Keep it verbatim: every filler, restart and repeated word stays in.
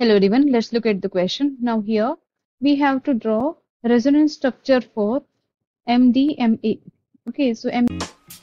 Hello everyone, let's look at the question. Now here we have to draw resonance structure for M D M A. Okay, so M